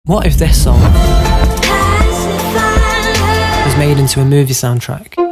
What if this song was made into a movie soundtrack?